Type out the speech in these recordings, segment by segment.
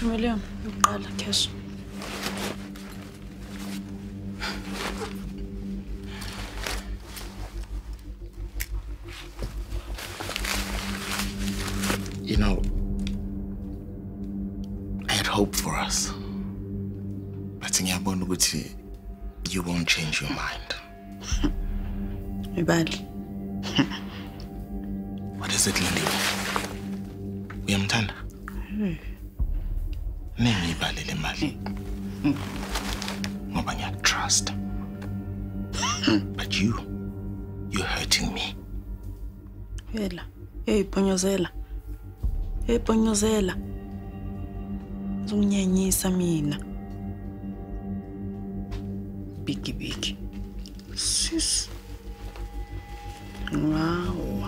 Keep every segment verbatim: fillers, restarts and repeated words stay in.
two million, yokuqala cash. You know, I had hope for us. But you won't change your mind. Bad. What is it, Lindy? Uyamthanda? Hey. Nengibalele imali. Ngoba ngiyatrust. But you, you're hurting me. Yela. Hey, ponyozela. Hey, ponyozela. Zunyenyisa mina. Biki biki. Sis. Wow.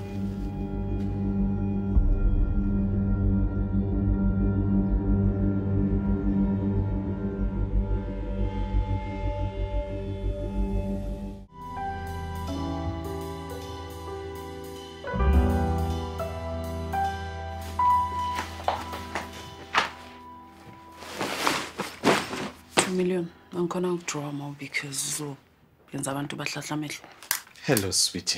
Two million. I'm gonna draw more because so abantu bahlahla amehlo. Hello, sweetie.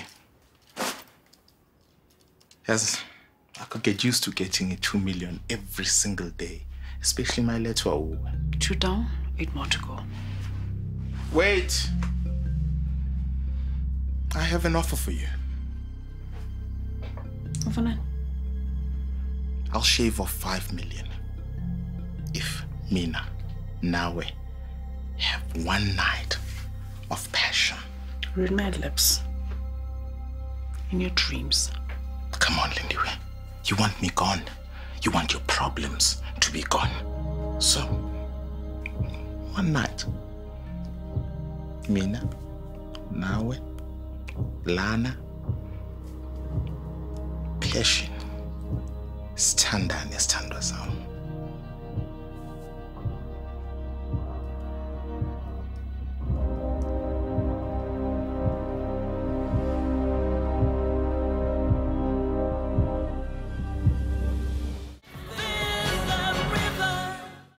Yes, I could get used to getting a two million every single day, especially my letter. Two down, eight more to go. Wait. I have an offer for you. Offer nine. I'll shave off five million if Mina, Nawe, have one night of passion. Read my lips. In your dreams. Come on, Lindiwe. You want me gone. You want your problems to be gone. So, one night. Mina, Nawe, Lana, passion. Standane standwa zam.